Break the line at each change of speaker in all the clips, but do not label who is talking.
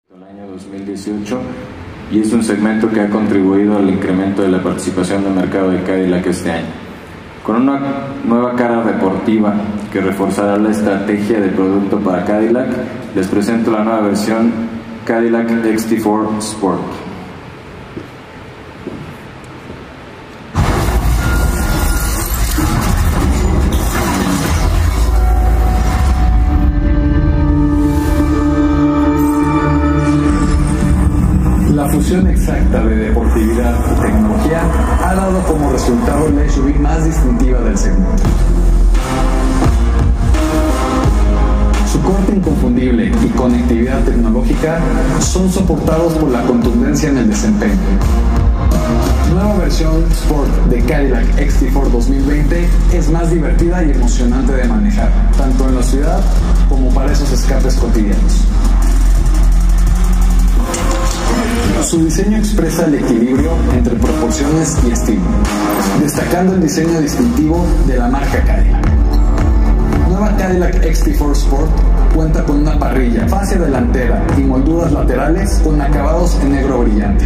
El año 2018 y es un segmento que ha contribuido al incremento de la participación de mercado de Cadillac este año. Con una nueva cara deportiva que reforzará la estrategia de producto para Cadillac, les presento la nueva versión Cadillac XT4 Sport.
La fusión exacta de deportividad y tecnología ha dado como resultado la SUV más distintiva del segmento. Su corte inconfundible y conectividad tecnológica son soportados por la contundencia en el desempeño. Nueva versión Sport de Cadillac XT4 2020 es más divertida y emocionante de manejar, tanto en la ciudad como para esos escapes cotidianos. Su diseño expresa el equilibrio entre proporciones y estilo, destacando el diseño distintivo de la marca Cadillac. Nueva Cadillac XT4 Sport cuenta con una parrilla, fascia delantera y molduras laterales con acabados en negro brillante.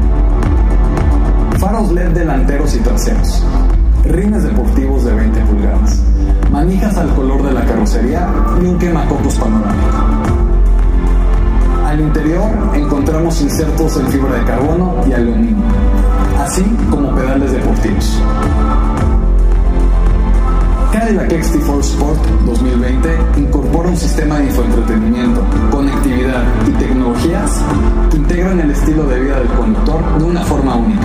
Faros LED delanteros y traseros, rines deportivos de 20 pulgadas, manijas al color de la carrocería y un quemacocos panorámico. Al interior encontramos insertos en fibra de carbono y aluminio, así como pedales deportivos. Cadillac XT4 Sport 2020 incorpora un sistema de infoentretenimiento, conectividad y tecnologías que integran el estilo de vida del conductor de una forma única.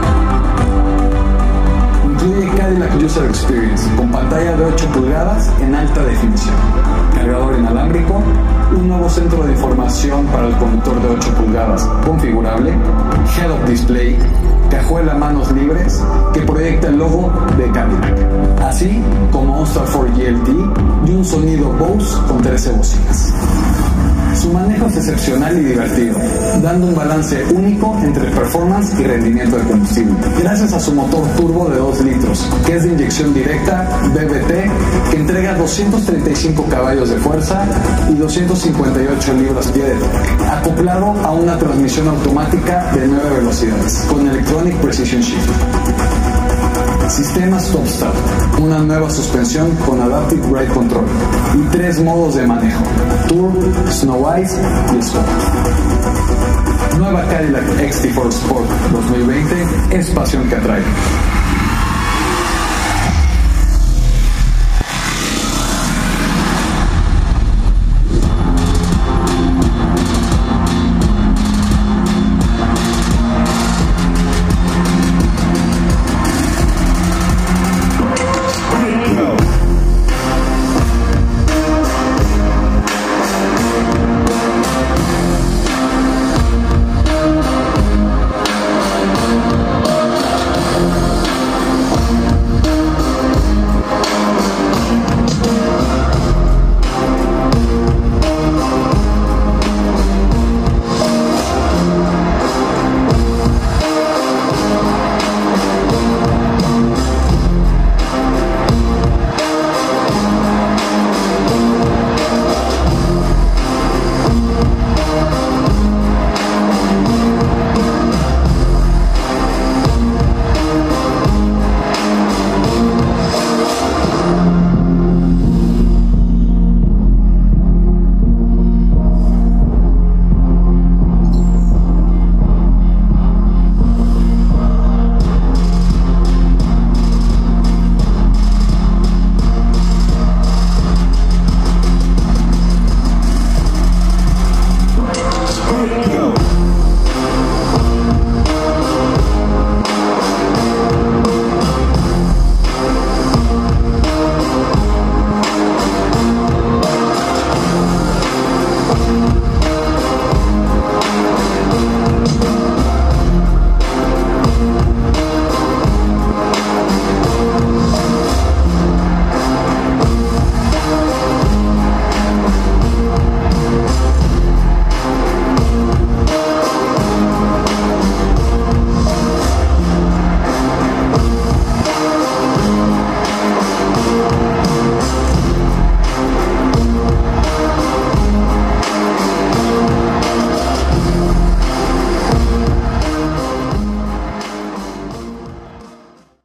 Incluye Cadillac User Experience con pantalla de 8 pulgadas en alta definición, cargador inalámbrico, un nuevo centro de información para el conductor de 8 pulgadas configurable, head-up display, cajuela manos libres que proyecta el logo de Cadillac, así como OnStar 4 GLT y un sonido Bose con 13 bocinas. Su manejo es excepcional y divertido, dando un balance único entre performance y rendimiento de combustible, gracias a su motor turbo de 2 litros, que es de inyección directa BBT, que entrega 235 caballos de fuerza y 258 libras-pie de torque, acoplado a una transmisión automática de 9 velocidades, con Electronic Precision Shift. Sistema Stop Start, una nueva suspensión con Adaptive Ride Control y 3 modos de manejo, Tour, Snow Ice y Sport. Nueva Cadillac XT4 Sport 2020 es pasión que atrae.